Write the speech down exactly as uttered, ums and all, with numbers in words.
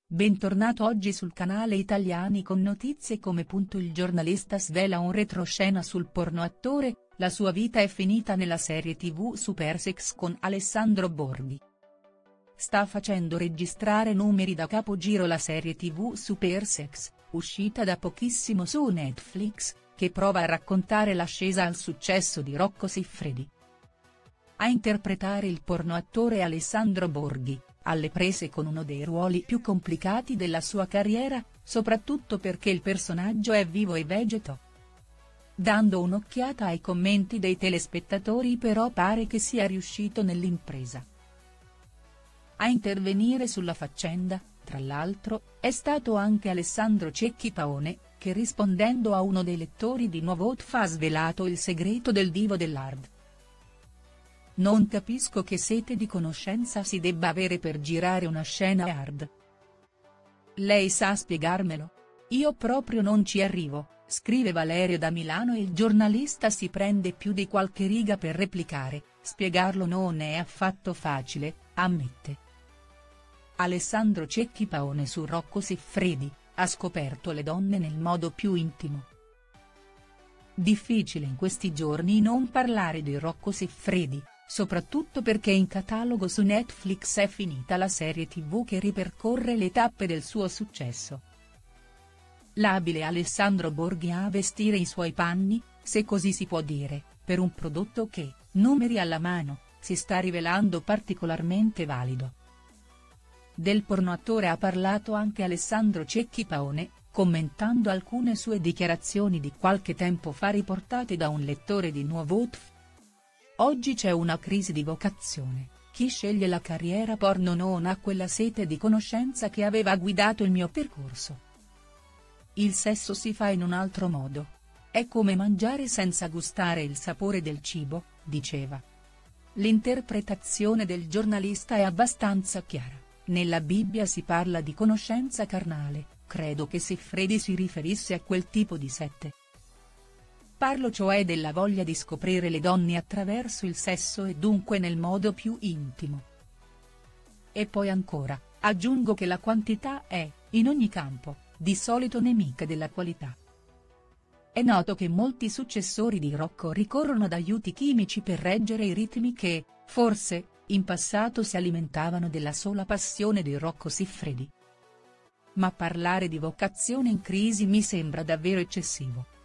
Bentornato oggi sul canale Italiani con notizie come. Il giornalista svela un retroscena sul pornoattore, la sua vita è finita nella serie tv Supersex con Alessandro Borghi. Sta facendo registrare numeri da capogiro la serie tv Supersex, uscita da pochissimo su Netflix, che prova a raccontare l'ascesa al successo di Rocco Siffredi. A interpretare il pornoattore Alessandro Borghi, alle prese con uno dei ruoli più complicati della sua carriera, soprattutto perché il personaggio è vivo e vegeto. Dando un'occhiata ai commenti dei telespettatori però pare che sia riuscito nell'impresa. A intervenire sulla faccenda, tra l'altro, è stato anche Alessandro Cecchi Paone, che rispondendo a uno dei lettori di Nuovot ha svelato il segreto del divo dell'hard. Non capisco che sete di conoscenza si debba avere per girare una scena hard. Lei sa spiegarmelo? Io proprio non ci arrivo, scrive Valerio da Milano e il giornalista si prende più di qualche riga per replicare, spiegarlo non è affatto facile, ammette. Alessandro Cecchi Paone su Rocco Siffredi, ha scoperto le donne nel modo più intimo. Difficile in questi giorni non parlare di Rocco Siffredi, soprattutto perché in catalogo su Netflix è finita la serie tv che ripercorre le tappe del suo successo. L'abile Alessandro Borghi a vestire i suoi panni, se così si può dire, per un prodotto che, numeri alla mano, si sta rivelando particolarmente valido. Del pornoattore ha parlato anche Alessandro Cecchi Paone, commentando alcune sue dichiarazioni di qualche tempo fa riportate da un lettore di Nuovot. Oggi c'è una crisi di vocazione, chi sceglie la carriera porno non ha quella sete di conoscenza che aveva guidato il mio percorso. Il sesso si fa in un altro modo. È come mangiare senza gustare il sapore del cibo, diceva. L'interpretazione del giornalista è abbastanza chiara, nella Bibbia si parla di conoscenza carnale, credo che Siffredi si riferisse a quel tipo di sete. Parlo cioè della voglia di scoprire le donne attraverso il sesso e dunque nel modo più intimo. E poi ancora, aggiungo che la quantità è, in ogni campo, di solito nemica della qualità. È noto che molti successori di Rocco ricorrono ad aiuti chimici per reggere i ritmi che, forse, in passato si alimentavano della sola passione di Rocco Siffredi. Ma parlare di vocazione in crisi mi sembra davvero eccessivo.